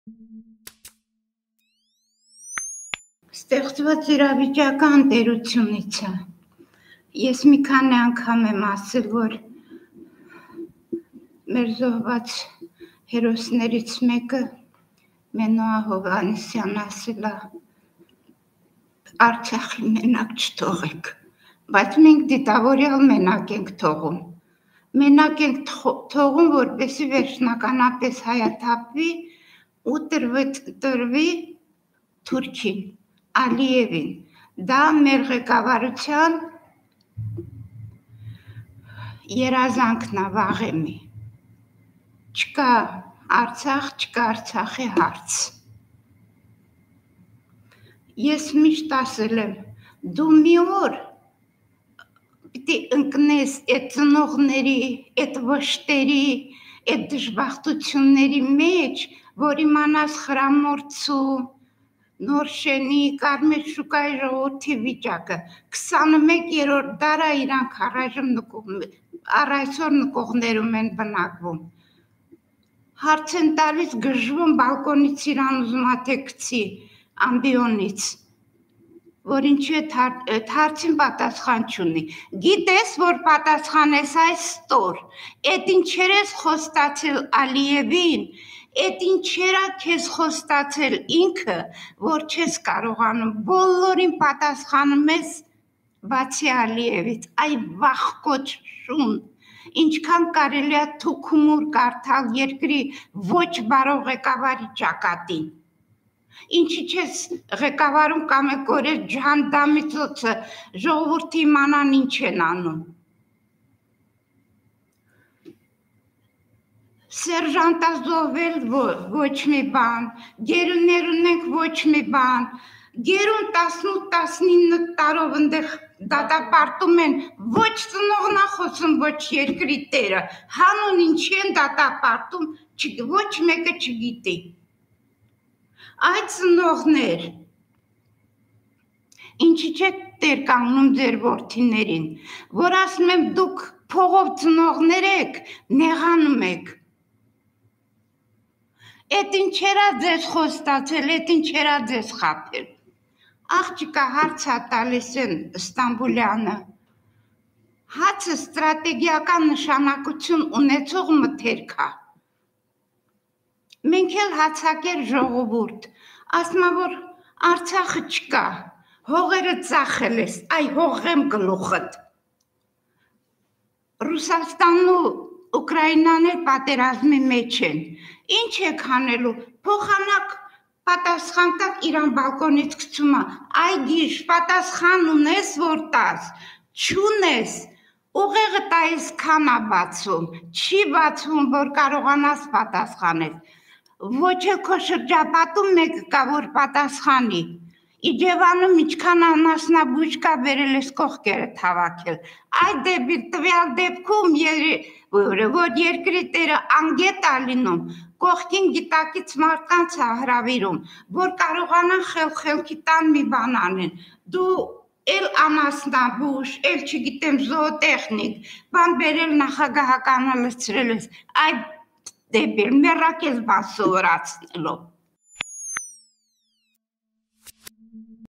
Ստեղծված իրավիճական տերությունից է։ Ես մի քանի անգամ եմ ասել, որ մեր զոհված հերոսներից մեկը Մենոա Հովհաննիսյանն ասել է Արցախի մենակ չթողեք, բայց մենք դիտավորյալ մենակ ենք թողում։ Մենակ ենք թողում, որպեսզի վերջնականապես հայաթափվի ու տրվի Թուրքին, Ալիևին։ Դա մեր ղեկավարության երազանքն է վաղեմի։ Չկա Արցախ, չկա Արցախի հարց։ Ես միշտ ասել եմ, դու մի օր պիտի ընկնես այդ ծնողների, այդ վշտերի, այդ դժբախտությունների մեջ, որ իմանաս Խրամորձու, Նորշենի, Կարմիր շուկայի ժողովրդի վիճակը 21-րդ դարը իրանք առայսօր նկողներում են բնակվում։ Հարց են տալիս գժվում բալկոնից իրան ուզում է թե գցի ամբիոնից, որ ինչու այդ հարցին պատասխան չունի։ Գիտես, որ պատասխանես այս ստոր, այդ ինչեր ես խոստացել Ալիևին, այդ ինչերա քեզ խոստացել ինքը, որ չես կարողանում, բոլորին պատասխանում ես բացի Ալիևից, այ վախկոտ շուն, ինչքան կարելի է թուքումուր կարդալ երկրի ոչ բարող ղեկավարի ճակատին։ Ինչի չես ղեկավարում կամ է կորել ջհանդամի ծոցը, ժողովուրդը իմանան ինչ են անում։ Սերժանտա զոհվել ոչ մի բան, գերուներ ունենք ոչ մի բան, գերուն 18-19 տարով ընդեղ դատապարտում են, ոչ ծնողն է խոսում, ոչ երկրի տերը, հանուն ինչի են դատապարտում, ոչ մեկը չգիտի։ Այդ ծնողներ, ինչի չէ տեր կանգնում ձեր որդիներին, որ ասում եմ դուք փողով ծնողներ եք, նեղանում եք։ Էդ ինչերա ձեզ խոստացել, էդ ինչերա ձեզ խաբել։ Աղջիկա հարց է տալիս են Ստամբուլյանը։ Հացը ստրատեգիական նշանակություն ունեցող մթերք է։ Մենք էլ հացակեր ժողովուրդ, ասում է, որ Արցախը չկա, հողերը ծախել ես, այ հողեմ գլուխդ։ Ռուսաստանն ու Ուկրաինան էլ պատերազմի մեջ են։ Ինչ եք անելու, փոխանակ պատասխան տակ իրան բալկոնից գցում է, այ գիշ պատասխան ունես, որ տաս, չունես, ուղեղը տայիս քան է բացում, չի բացվում, որ կարողանաս պատասխանես։ Ոչ էլ քո շրջապատում մեկը կա, որ պատասխանի։ Իջևանում ինչքան անասնաբույժ կա վերել ես կողքերը հավաքել։ Այդ տվյալ դեպքում, որ երկրի տերը անգետ է լինում, կողքին գիտակից մարդկանց է հրավիրում, որ կարողանան խելքի տան մի բան անեն։ Դու էլ անասնաբույժ, էլ չգիտեմ զոոտեխնիկ, բան բերել նախագահականը լցրել ես, այդ դեպիլ, մեռակ ես բան սովորացնելով։